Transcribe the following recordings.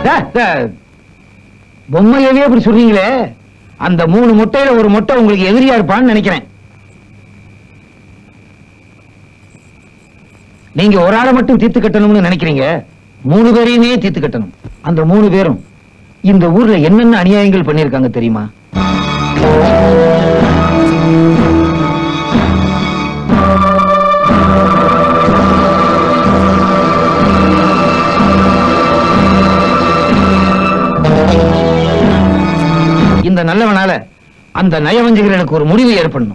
பொம்மையவே அப்படி சொல்றீங்களே, அந்த 3 முட்டையில ஒரு முட்டை உங்களுக்கு எதிரியா இருப்பான்னு நினைக்கிறேன். நீங்க ஒரு ஆளை மட்டும் தீர்த்து கட்டணும்னு நினைக்கிறீங்க, 3 பேரையுமே தீர்த்து கட்டணும். அந்த 3 பேரும் இந்த ஊர்ல என்னென்ன அநியாயங்கள் பண்ணிருக்காங்க தெரியுமா? இந்த நல்லவனால அந்த நயவஞ்சகர்களுக்கு ஒரு முடிவு ஏற்படணும்.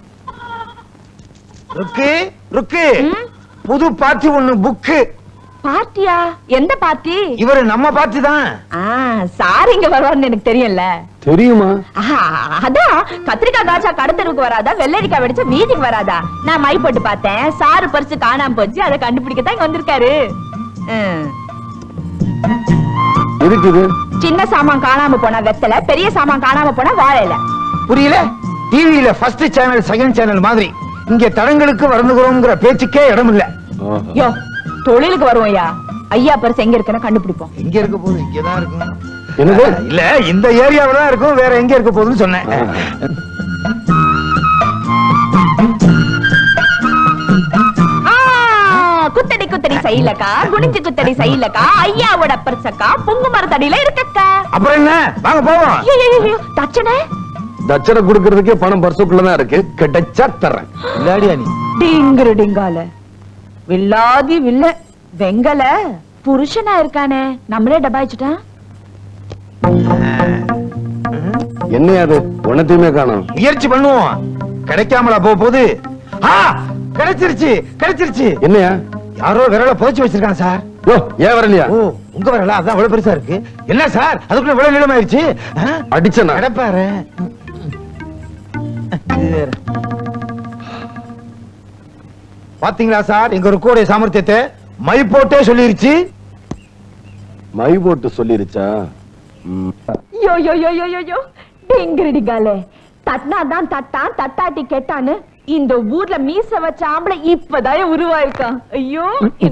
புது பார்ட்டி ஒண்ணு புக்கு. பார்ட்டியா? எந்த பார்ட்டி? இவரு நம்ம பார்ட்டி தான். சார் இங்க வருவாருன்னு எனக்கு தெரியல. தெரியுமா? அதான் கத்திரிக்காய் காய்ச்சா கடத்தருக்கு வராதா, வெள்ளரிக்காய் வெடிச்சா வீதிக்கு வராதா. நான் மை போட்டு பார்த்தேன், சாரு பறிச்சு காணாம போச்சு, அதை கண்டுபிடிக்கத்தான் இங்க வந்திருக்காரு. இருக்குது. சின்ன சாமான் காணாம போனா வெத்தலை, பெரிய சாமான் காணாம போனா வாழையில. புரியல? டிவியில ஃபர்ஸ்ட் சேனல் செகண்ட் சேனல் மாதிரி இங்க தடங்களுக்கு வருந்துகிறோம்ங்கிற பேச்சுக்கே இடம் இல்ல. யோ, தொழிலுக்கு வருவோம்யா. ஐயா பரிசு எங்க இருக்குன்னு கண்டுபிடிப்போம். எங்க இருக்க போகுது? இங்கதான் இருக்கும். இல்ல, இந்த ஏரியாவில தான் இருக்கும், வேற எங்க இருக்க போகுதுன்னு சொன்னேன். குத்தடி குத்தடி செய்யலக்கா, குனிஞ்சு குத்தடி செய்யலக்கா, ஐயாவோட பரிசக்கா புங்கு மரத்தடியில இருக்கக்கா. அப்புறம் என்ன, வாங்க போவோம். தச்சனை தச்சனை குடுக்கறதுக்கே பணம் பர்சுக்குள்ளதான் இருக்கு, கிடைச்சா தர்றேன். இல்லாடியா நீ? டிங்கிரு டிங்கால வில்லாதி வில்ல வெங்கல புருஷனா இருக்கானே, நம்மளே டபாய்ச்சிட்டான். என்னையாது உனத்தையுமே காணோம். முயற்சி பண்ணுவோம், கிடைக்காமலா போகுது. கிடைச்சிருச்சு கிடைச்சிருச்சு. என்னையா? யாரோ விரல புதைச்சு வச்சிருக்காங்க சார். ஓ, ஏன் வரலையா? ஓ, உங்க விரலா? அதான் இவ்வளவு பெருசா இருக்கு. என்ன சார் அதுக்குள்ள இவ்வளவு நீளமாயிருச்சு? அடிச்சனா? கிடப்பாரு. பாத்தீங்களா சார் எங்க ருக்கோடைய சாமர்த்தியத்தை? மை போட்டே சொல்லிருச்சு. மை போட்டு சொல்லிருச்சா? யோ யோ யோ யோ யோ யோ டிங்கிரு டிங்காலே, தட்டினாதான் தட்டான், தட்டாட்டி கெட்டான்னு இந்த ஊர்ல மீச வச்ச ஆம்பளை இப்பதான் உருவாயிருக்கான். ஐயோ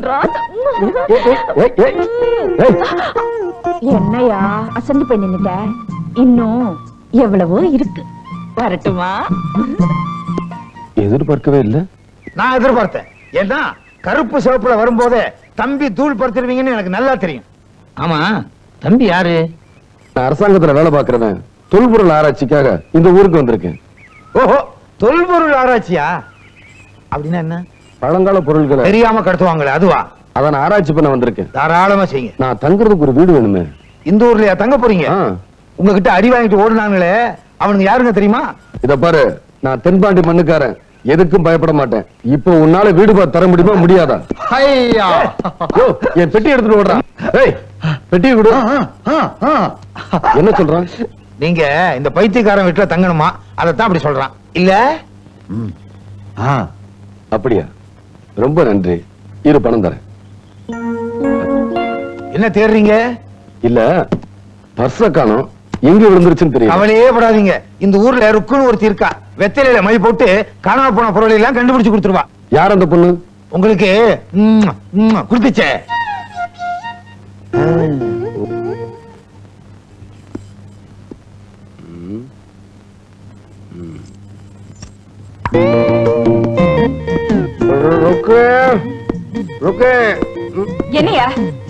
என்னையா அசந்து போய் நின்னுட்ட? இன்னும் எவ்வளவோ இருக்கு. வரட்டுமா? எதிர்பார்க்கவே இல்ல. நான் எதிர்பார்த்தேன். ஏன்னா கருப்பு சிவப்புல வரும்போதே தம்பி தூள் படுத்துருவீங்கன்னு எனக்கு நல்லா தெரியும். ஆமா, தம்பி யாரு? நான் அரசாங்கத்துல வேலை பார்க்கறவன். தொல்பொருள் ஆராய்ச்சிக்காக இந்த ஊருக்கு வந்திருக்கேன். ஓஹோ, தொல்பொருள் ஆராய்ச்சியா? அப்படின்னா என்ன? பழங்கால பொருள்களை தெரியாம கடத்துவாங்களே அதுவா? அத நான் ஆராய்ச்சி பண்ண வந்திருக்கேன். தாராளமா செய்யுங்க. நான் தங்குறதுக்கு ஒரு வீடு வேணுமே. இந்த ஊர்லயா தங்க போறீங்க? உங்ககிட்ட அடி வாங்கிட்டு ஓடுனாங்களே அவனுங்க யாருங்க தெரியுமா? இத பாரு, நான் தென்பாண்டி மண்ணுக்காரன், எதுக்கும் பயப்பட மாட்டேன். இப்போ உன்னால வீடு பார்த்து தர முடியுமா முடியாதா? என் பெட்டி எடுத்துட்டு ஓடுறான். பெட்டி கொடு. என்ன சொல்றான்? நீங்க இந்த பைத்தியக்காரன் வீட்டுல தங்கணுமா, அதத்தான் அப்படி சொல்றான். இல்ல? அப்படியா? ரொம்ப நன்றி. இரு, பணம் தரேன். என்ன தேடுறீங்க? இல்ல, பர்ஸ காணோம், எங்க விழுந்துருச்சுன்னு தெரியும். கவலையே படாதீங்க. இந்த ஊர்ல ருக்குன்னு ஒருத்தி இருக்கா. வெத்தலையில மை போட்டு காணாம போன பொருளை எல்லாம் கண்டுபிடிச்சு கொடுத்துருவா. யார் அந்த பொண்ணு? உங்களுக்கு கொடுத்துச்சே. என்னையா?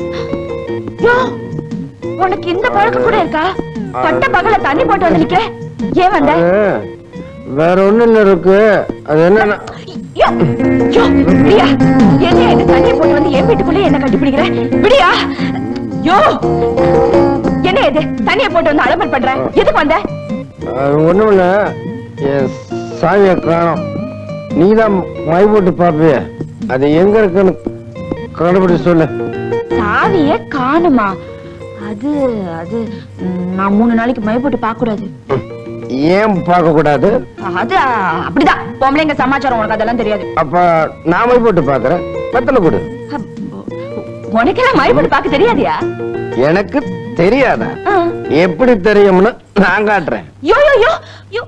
உனக்கு இந்த பழக்கம் கூட இருக்கா? பட்ட பகல தண்ணி போட்டு வந்து நிக்க. ஏன் வந்த? வேற ஒண்ணு இல்ல இருக்கு. அது என்ன? என்ன இது தண்ணி போட்டு வந்து என் வீட்டுக்குள்ளே என்ன கண்டுபிடிக்கிற? விடியா? யோ, என்ன இது தண்ணியை போட்டு வந்து அலம்பல் பண்ற? எதுக்கு வந்த? ஒண்ணும் இல்ல, சாவிய காணோம். நீதான் மை போட்டு பாப்பிய, அது எங்க இருக்குன்னு கண்டுபிடிச்சு சொல்லு. சாவிய காணுமா? அது அது நான் 3 நாளைக்கு மை போட்டு பார்க்க கூடாது. ஏன் பார்க்க கூடாது? அது அப்படிதான், பொம்பளைங்க சமாச்சாரம், உனக்கு அதெல்லாம் தெரியாது. அப்ப நான் மை போட்டு பாக்குறேன், பத்தல கொடு. உனக்கு எல்லாம் மை போட்டு பார்க்க தெரியாதியா? எனக்கு தெரியாதா? எப்படி தெரியும்னு நான் காட்டுறேன். யோ யோ யோ யோ,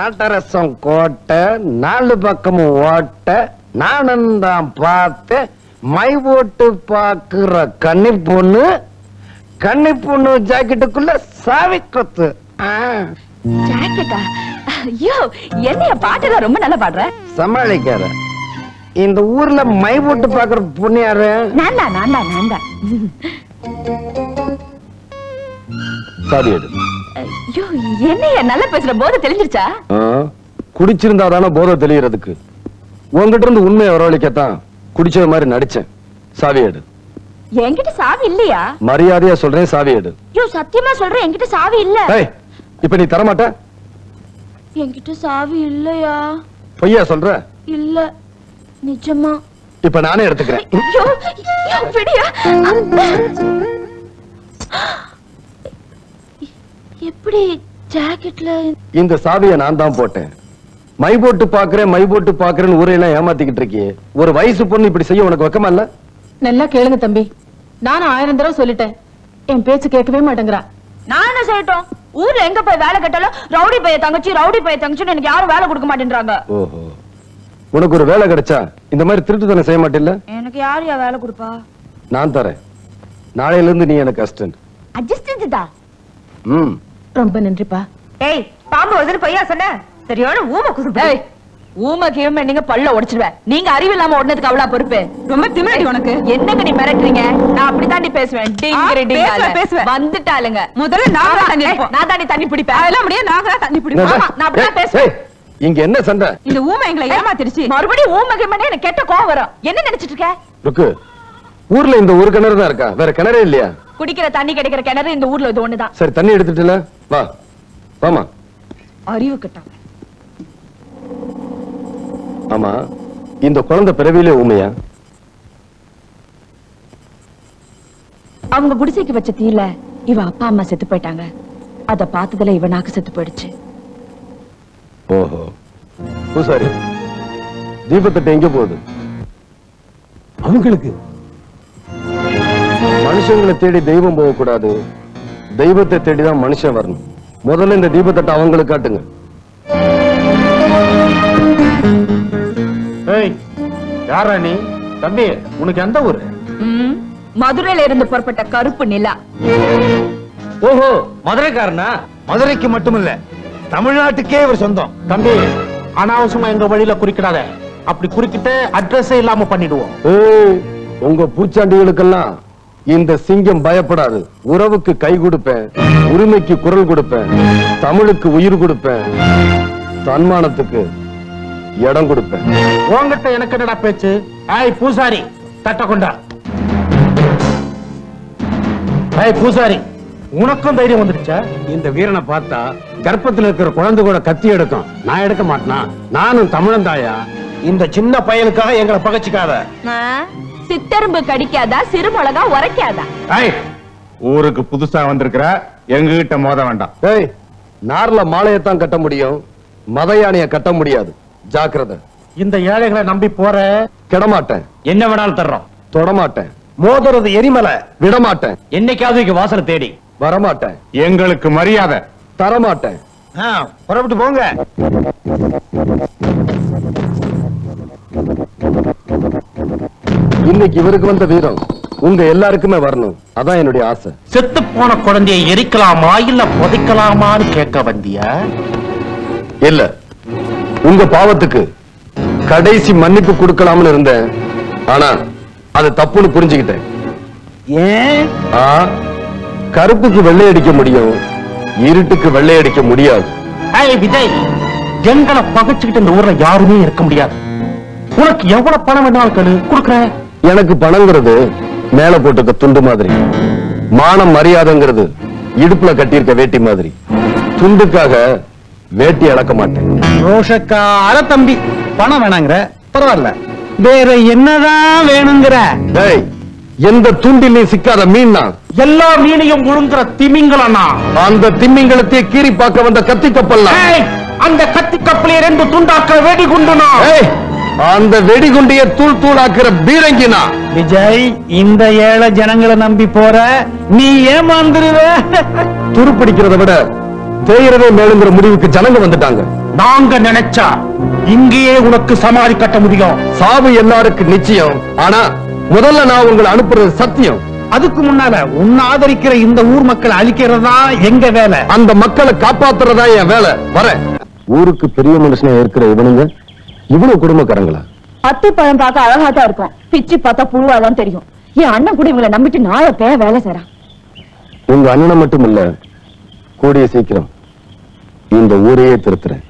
நாட்டரசம் கோட்டை, 4 பக்கமும் ஓட்ட, நானும் தான் பார்த்து மை போட்டு பாக்குற கன்னி பொண்ணு ஜாக்கெட்டுக்குள்ள சாவி கொத்து. ஜாக்கெட்டா? ஐயோ, என்னைய பாட்டுல ரொம்ப நல்லா பாடுற. சமாளிக்காத. இந்த ஊர்ல மை போட்டு பாக்குற பொண்ணு யாரு? நான்தான். சாவி எடு. ஐயோ, என்னைய நல்லா பேசுற, போதை தெளிஞ்சிருச்சா? குடிச்சிருந்தா தானே போதை தெளியறதுக்கு. உங்ககிட்ட இருந்து உண்மையை வரவழைக்கத்தான் குடிச்சது மாதிரி நடிச்சேன். சாவி எடு. என்கிட்ட சாவி இல்லையா? மரியாதையா சொல்றேன், சாவி எடு. ஐயோ, சத்தியமா சொல்றேன், என்கிட்ட சாவி இல்ல. இப்ப நீ தரமாட்ட? என்கிட்ட சாவி இல்லையா? பொய்யா சொல்ற? இல்ல, நிஜமா. இப்ப நானே எடுத்துக்கிறேன். ஐயோ, விடியா. எப்படி ஜாக்கெட்ல? இந்த சாவியை நான் தான் போட்டேன். மை போட்டு பாக்குறேன்னு ஊரையெல்லாம் ஏமாத்திக்கிட்டு இருக்கியே. ஒரு வயசு பொண்ணு இப்படி செய்ய உனக்கு வெக்கமா இல்ல? நல்லா கேளுங்க தம்பி, நானும் 1000 தடவை சொல்லிட்டேன், என் பேச்சு கேட்கவே மாட்டேங்கிறா. நான் என்ன செய்யட்டும்? ஊர்ல எங்க போய் வேலை கேட்டாலும் ரவுடி பைய தங்கச்சின்னு எனக்கு யாரும் வேலை கொடுக்க மாட்டேன்றாங்க. ஓஹோ, உனக்கு ஒரு வேலை கிடைச்சா இந்த மாதிரி திருட்டு தானே செய்ய மாட்டில்ல? எனக்கு யாரையா வேலை கொடுப்பா? நான் தரேன். நாளையில இருந்து நீ எனக்கு அசிஸ்டன்ட். அட்ஜஸ்டன்ட் தான். ரொம்ப நன்றிப்பா. ஏய், பாம்பு வருதுன்னு பையா சொன்ன, சரியான ஊமை குசுப்பு. ஊமை கீமை நீங்க பல்ல உடைச்சிடுவேன். நீங்க அறிவு இல்லாம ஓடுனதுக்கு அவ்வளவு பொறுப்பு. ரொம்ப திமிரடி உனக்கு. என்னங்க நீ மிரட்டுறீங்க? நான் அப்படித்தாண்டி பேசுவேன். பேசுவேன் வந்துட்டாளுங்க. முதல்ல நான் தாண்டி தண்ணி பிடிப்பேன். அதெல்லாம் முடியாது, நான் தண்ணி பிடிப்பேன். நான் அப்படிதான் பேசுவேன். இங்க என்ன சண்டை? இந்த ஊமை எங்களை ஏமாத்திருச்சு. மறுபடியும் ஊமை கீமை எனக்கு கெட்ட கோவம் வரும். என்ன நினைச்சிட்டு இருக்க? ருக்கு, ஊர்ல இந்த ஒரு கிணறு தான் இருக்கா? வேற கிணறே இல்லையா? குடிக்கிற தண்ணி கிடைக்கிற கிணறு இந்த ஊர்ல இது ஒண்ணுதான். சரி, தண்ணி எடுத்துட்டுல வா. வாமா. அறிவு கட்டாங்க. ஆமா, இந்த குழந்தை பிறவியிலே ஊமையா? அவங்க குடிசைக்கு வச்ச தீல இவ அப்பா அம்மா செத்து போயிட்டாங்க. அத பார்த்ததுல இவ நாக்கு செத்து போயிடுச்சு. ஓஹோ, பூசாரி, தீபத்தட்டு எங்க போகுது? அவங்களுக்கு மனுஷங்களை தேடி தெய்வம் போகக்கூடாது, தெய்வத்தை தேடிதான் மனுஷன் வரணும். முதல்ல இந்த தீபத்தட்டை அவங்களுக்கு காட்டுங்க. யாரா நீ? தம்பி, உனக்கு எந்த ஊரு? மதுரையில இருந்து புறப்பட்ட கருப்பு நிலா. ஓஹோ, மதுரைக்காரனா? மதுரைக்கு மட்டுமில்ல, தமிழ்நாட்டுக்கே இவர் சொந்தம். தம்பி, அனாவசியமா எங்க வழியில குறிக்கிடாத. அப்படி குறுக்கிட்டு அட்ரஸே இல்லாம பண்ணிடுவோம். உங்க பூச்சாண்டிகளுக்கெல்லாம் இந்த சிங்கம் பயப்படாது. உறவுக்கு கை கொடுப்பேன், உரிமைக்கு குரல் கொடுப்பேன், தமிழுக்கு உயிர் கொடுப்பேன், தன்மானத்துக்கு இடம் கொடுப்பேன். உங்ககிட்ட எனக்கு என்னடா பேச்சு? ஆய் பூசாரி, தட்ட கொண்டா. ஆய் பூசாரி, உனக்கும் தைரியம் வந்துடுச்சா? இந்த வீரனை பார்த்தா கர்ப்பத்தில் இருக்கிற குழந்தை கூட கத்தி எடுக்கும். நான் எடுக்க மாட்டேனா? நானும் தமிழன் தாயா. இந்த சின்ன பையனுக்காக எங்களை பகச்சிக்காத. சித்தரும்பு கடிக்காதா, சிறுமிளகா உரைக்காதா? ஊருக்கு புதுசா வந்திருக்கிற எங்க கிட்ட மோத வேண்டாம். நார்ல மாலையத்தான் கட்ட முடியும், மத யானைய கட்ட முடியாது. ஜாக்கிரதை. இந்த ஏழைகளை நம்பி போற. கிடமாட்டேன். என்ன வேணாலும் தர்றோம். தொடமாட்டேன். மோதுறது எரிமலை. விடமாட்டேன். என்னைக்காவது இங்க வாசலை தேடி வரமாட்டேன். எங்களுக்கு மரியாதை தரமாட்டேன். புறப்பட்டு போங்க. இன்னைக்கு இவருக்கு வந்த வீரம் உங்க எல்லாருக்குமே வரணும். அதான் என்னுடைய ஆசை. செத்து போன குழந்தையை எரிக்கலாமா இல்ல புதைக்கலாமான்னு கேட்க வந்தியா? இல்ல, உங்க பாவத்துக்கு கடைசி மன்னிப்பு கொடுக்கலாம்னு இருந்தேன். ஆனா அது தப்புன்னு புரிஞ்சுக்கிட்டேன். ஏன்? கருப்புக்கு வெள்ளை அடிக்க முடியும், இருட்டுக்கு வெள்ளை அடிக்க முடியாது. விஜய், எங்களை பகைச்சுக்கிட்டு இந்த ஊர்ல யாருமே இருக்க முடியாது. உனக்கு எவ்வளவு பணம் வேணாலும் கேளு, கொடுக்குறேன். எனக்கு பணங்கிறது மேல போட்டுக்க துண்டு மாதிரி, மானம் மரியாதைங்கிறது இடுப்புல கட்டியிருக்க வேட்டி மாதிரி. துண்டுக்காக வேட்டி அளக்க மாட்டேன். ரோஷக்கார தம்பி, பணம் வேணாங்கிற பரவாயில்ல, வேற என்னதான் வேணுங்கிற? எந்த துண்டிலையும் சிக்காத மீன், எல்லா மீனையும் முழுங்குற திமிங்கலனா? அந்த திமிங்கலத்தை கீறி பார்க்க வந்த கத்தி கப்பல். அந்த கத்தி கப்பலை 2 துண்டாக்குற வெடிகுண்டுனா? அந்த வெடிகுண்டிய தூள் தூளாக்குற பீரங்கினா? விஜய், இந்த ஏழை ஜனங்களை நம்பி போற நீ ஏமாந்துருவ. துருப்பிடிக்கிறத விட தேயிறவே மேலுங்கிற முடிவுக்கு ஜனங்க வந்துட்டாங்க. நாங்க நினைச்சா இங்கேயே உனக்கு சமாதி கட்ட முடியும். சாவு எல்லாருக்கும் நிச்சயம், ஆனா முதல்ல நான் உங்களை அனுப்புறது சத்தியம். அதுக்கு முன்னால உன்னை ஆதரிக்கிற இந்த ஊர் மக்களை அழிக்கிறதா எங்க வேலை. அந்த மக்களை காப்பாத்துறதா என் வேலை. வரேன். ஊருக்கு பெரிய மனுஷனா இருக்கிற இவனுங்க இவ்வளவு குடும்பக்காரங்களா? அத்தி பழம் பார்க்க அழகா தான் இருக்கும், பிச்சு பார்த்தா புழுவாதான் தெரியும். என் அண்ணன் கூட இவங்களை நம்பிட்டு நாளை பேய வேலை செய்றான். உங்க அண்ணனை மட்டும் இல்ல, கூடிய சீக்கிரம் இந்த ஊரையே திருத்துறேன்.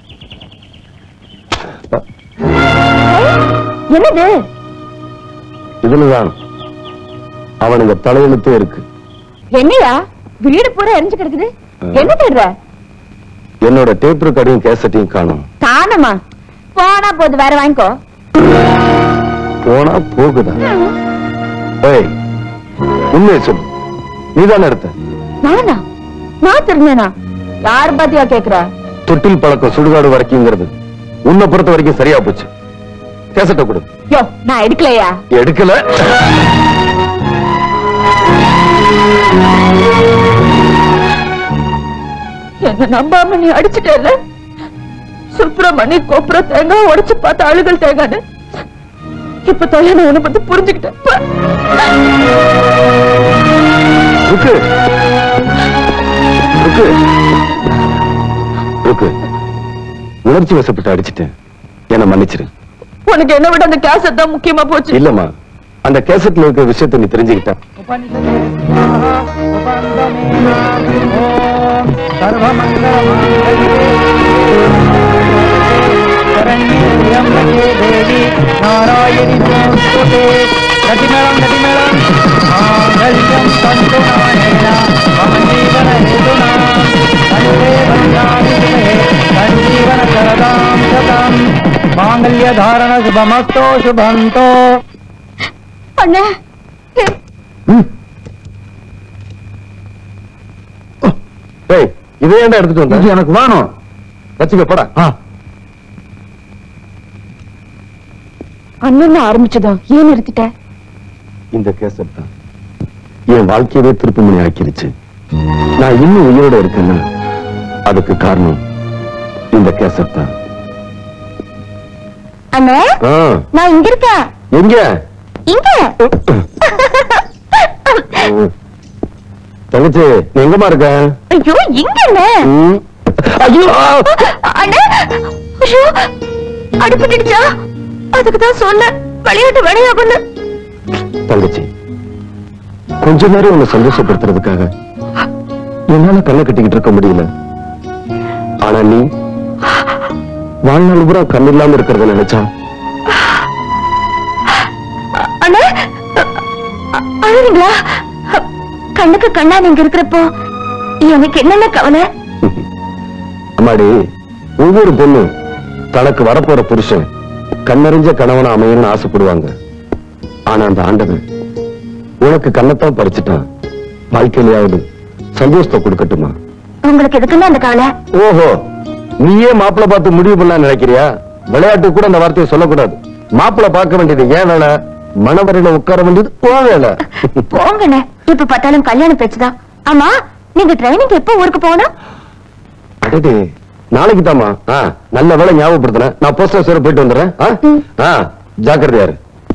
என்னது இதுலதான் அவனுங்க தலையெழுத்தே இருக்கு. என்னையா வீடு பூரா எரிஞ்சு கிடக்குது? என்ன தேடுற? என்னோட டேப் ரெக்கார்டையும் கேசட்டையும் காணும். காணமா? போனா போது, வேற வாங்கிக்கோ. போனா போகுதா? ஏய், உண்மையை சொல்லு, நீதானே எடுத்த? நானா? நான் தெரிஞ்சேனா? யார் பாத்தியா கேக்குற? தொட்டில் பழக்கம் சுடுகாடு வரைக்கும்ங்கிறது உன்னை பொறுத்த வரைக்கும் சரியா போச்சு. கேசட்டை கொடு. யோ, நான் எடுக்கலையா? எடுக்கல. என்ன நம்பாம நீ அடிச்சுட்டேல. சுப்பிரமணி கோப்புற தேங்காய் உடைச்சு பார்த்த அழுகல் தேங்கான்னு இப்ப தொழில் உன்னை பத்தி புரிஞ்சுக்கிட்டேன். ருக்கு ருக்கு ருக்கு, உணர்ச்சி வசப்பட்டு அடிச்சிட்டேன், என்ன மன்னிச்சிரு. உனக்கு என்ன விட அந்த கேசட் தான் முக்கியமா போச்சு. இல்லம்மா, அந்த கேசட்ல இருக்கிற விஷயத்தை நீ தெரிஞ்சுக்கிட்ட. மாங்கல்ய தாரண சுபமஸ்தோ சுபந்தோ. அண்ணே, இதே ஏன்டா எடுத்துட்டு வந்த? இது எனக்கு வேணும். வச்சுக்க, போடா. அண்ணன் ஆரம்பிச்சதோ ஏன் நிறுத்திட்ட? இந்த கேசட் தான் என் வாழ்க்கையவே திருப்புமுனை ஆக்கிருச்சு. நான் இன்னும் உயிரோட இருக்கேன்னா அதுக்கு காரணம் இந்த கேசட் தான். அண்ணே, நான் இங்க இருக்கேன். எங்க? இங்க. தங்கச்சி, நீ எங்கம்மா இருக்க? ஐயோ, இங்க அண்ணே. ஐயோ அண்ணே, ஐயோ, அடிபட்டுடுச்சா? அதுக்குதான் சொன்ன விளையாட்டு விளையாடுன்னு. தங்கச்சி, கொஞ்ச நேரம் உன்னை சந்தோஷப்படுத்துறதுக்காக என்னால கண்ணை கட்டிக்கிட்டு இருக்க முடியல. ஆனா நீ வாழ்நாள் பூரா கண் இல்லாம இருக்கிறத நினைச்சா. அண்ணே, அழுவீங்களா? கண்ணுக்கு கண்ணா நீங்க இருக்கிறப்போ எனக்கு என்னென்ன கவலை? அம்மாடி, ஒவ்வொரு பொண்ணு தனக்கு வரப்போற புருஷன் கண்ணறிஞ்ச கணவனை அமையணும்னு ஆசைப்படுவாங்க. ஆனா அந்த ஆண்டவன் உனக்கு கண்ணத்தான் பறிச்சுட்டான். வாழ்க்கையிலாவது சந்தோஷத்தை கொடுக்கட்டுமா? உங்களுக்கு எதுக்குன்னா அந்த கவலை? ஓஹோ, நீயே மாப்பிள்ளை பார்த்து முடிவு பண்ணலாம் நினைக்கிறியா? விளையாட்டு கூட அந்த வார்த்தையை சொல்லக்கூடாது. மாப்பிள்ளை பார்க்க வேண்டியது ஏன் வேலை, மணவரையில உட்கார வேண்டியது போ வேலை. போங்கண்ணே, இப்ப பார்த்தாலும் கல்யாண பேச்சுதான். ஆமா, நீங்க ட்ரைனிங் எப்ப ஊருக்கு போகணும்? அடடே, நாளைக்கு தாமா. நல்ல வேலை ஞாபகப்படுத்தின. நான் போஸ்ட் ஆஃபீஸ் போயிட்டு வந்துடுறேன். ஜாக்கிரதையாரு.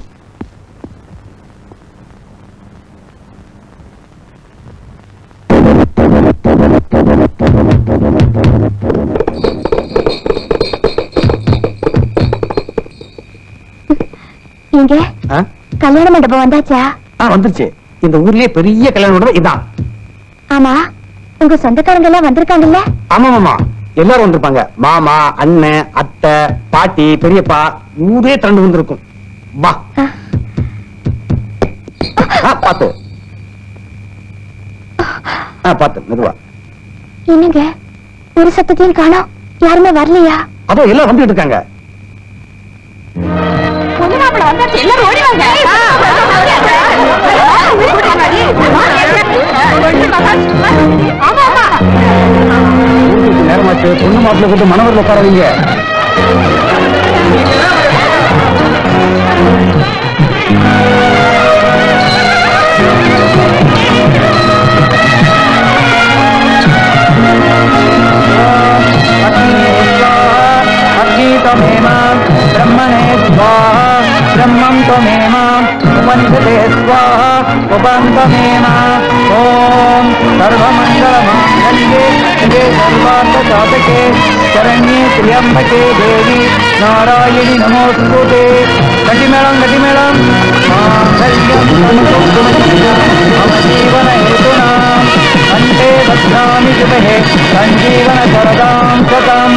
இங்க கல்யாண மண்டபம் வந்தாச்சா? வந்துருச்சு. இந்த ஊர்லயே பெரிய கல்யாண மண்டபம் இதான். ஆமா, உங்க சொந்தக்காரங்க எல்லாம் வந்திருக்காங்கல்ல? ஆமா, எல்லாரும் வந்திருப்பாங்க. மாமா, அண்ணன், அத்தை, பாட்டி, பெரியப்பா, ஊரே திரண்டு வந்திருக்கும். வா, பாத்து பாத்து மெதுவா. என்னங்க, ஒரு சத்தத்தையும் காணோம், யாருமே வரலையா? அதோ எல்லாம் வந்துட்டு இருக்காங்க. எல்லாரும் ஓடிவாங்க. நேரமாச்சு, பொண்ணு மாப்பிள்ளை கூட்டு மணவரில் உட்காரவீங்க. ब्रह्मणे स्वाहा ब्रह्मं त्वमेव वन्दते उपन्तमेम ॐ सर्वमङ्गलमाङ्गल्ये शिवे सर्वार्थसाधके शरण्ये त्र्यम्बके देवी नारायणि नमोऽस्तुते गटिमेळं माङ्गल्यं मम जीवनहेतुना कण्ठे बध्नामि शुभे सञ्जीवनशरदां शतम्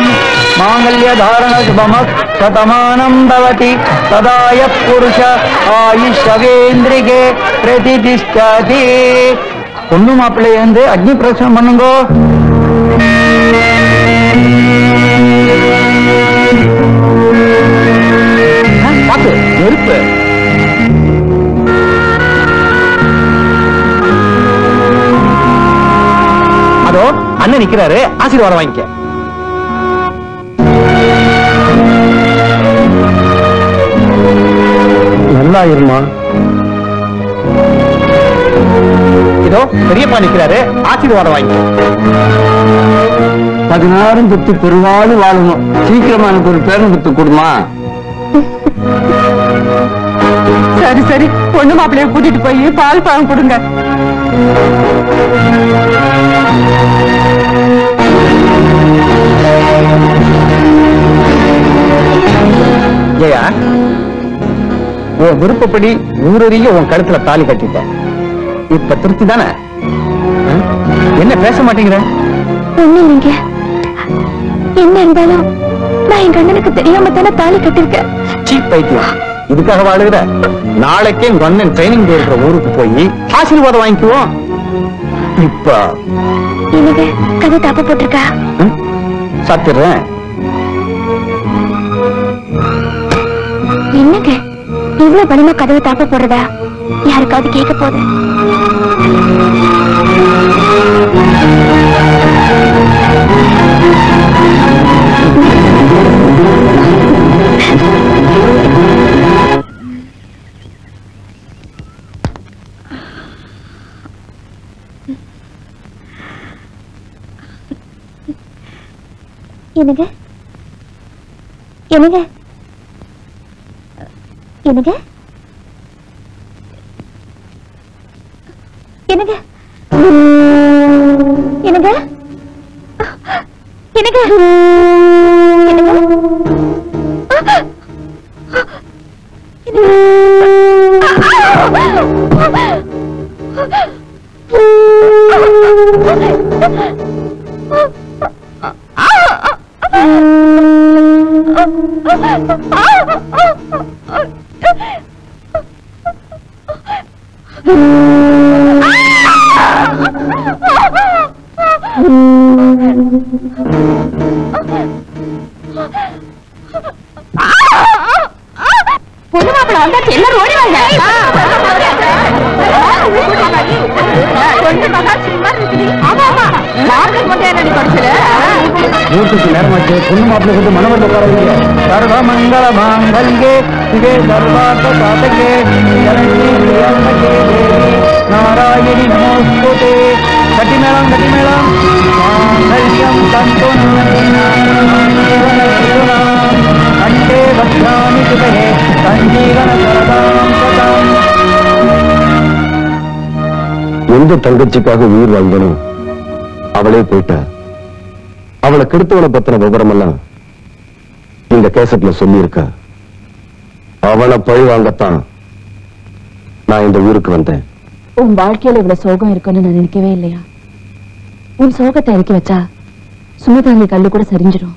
माङ्गल्यधारणशुभमस्ततमानं भवति तदाय पुरुष आयुष्यवेन्द्रिके प्रतिष्ठति பொண்ணு மாப்பிள்ளைய வந்து அக்னி பிரவேசம் பண்ணுங்கோ. பாத்து நெருப்பு. அதோ அண்ணன் நிக்கிறாரு, ஆசீர்வாதம் வாங்கிக்க. நல்லா இருமா. இதோ பெரியப்பா நிக்கிறாரு, ஆசீர்வாதம் வாங்கி. 16 பத்து பெருவாடு வாழணும். சீக்கிரமா எனக்கு ஒரு பேரன் பத்து கொடுமா. சரி சரி, பொண்ணு மாப்பிள்ளைய கூட்டிட்டு போய் பால் பழம் கொடுங்க. ஜெயா, உன் விருப்பப்படி ஊரறிய உன் கழுத்துல தாலி கட்டிட்டேன். இப்ப திருப்தி தானே? என்ன பேச மாட்டேங்கிற? ஒண்ணு நீங்க என்ன இருந்தாலும் நான் எங்க அண்ணனுக்கு தெரியாம தானே தாலி கட்டிருக்கேன். சீப் பைத்தியம், இதுக்காக வாழுகிற? நாளைக்கே எங்க அண்ணன் ட்ரைனிங் போயிருக்கிற ஊருக்கு போய் ஆசீர்வாதம் வாங்கிக்குவோம். இப்ப எனக்கு கதை தப்பு போட்டிருக்கா? சாத்திடுறேன். என்னங்க இவ்வளவு பலமா கதவை தாப்ப போடுறதா? யாருக்காவது கேட்க போகுது. என்னங்க என்னங்க என்னங்க என்னங்க என்னங்க என்னங்க பொண்ணு மாப்பிள்ள வந்தாச்சு, எல்லாரும் ஓடி வாங்க. வீட்டுக்கு நேரமாச்சு, பொண்ணு மாப்பிள்ளை கொண்டு மனவெல்ல உட்கார. சர்வ மங்கள மாங்கல்யே சிவே சர்வார்த்த சாதகே சரண்யே த்ர்யம்பகே தேவி நாராயணி நமோஸ்துதே. கட்டிமேளம் மாங்கல்யம் தந்து கண்டே பத்ராமி சுபே சஞ்சீவன சரதாம் சதம். எந்த தங்கச்சிக்காக உயிர் வாழ்ந்தனும் அவளே போயிட்டா. அவளை கெடுத்தவனை பத்தின விவரம் எல்லாம் இந்த கேசட்ல சொல்லி இருக்க. அவனை பழி வாங்கத்தான் நான் இந்த ஊருக்கு வந்தேன். உன் வாழ்க்கையில இவ்வளவு சோகம் இருக்குன்னு நான் நினைக்கவே இல்லையா? உன் சோகத்தை இறக்கி வச்சா சுமதாங்கி கல்லு கூட சரிஞ்சிடும்.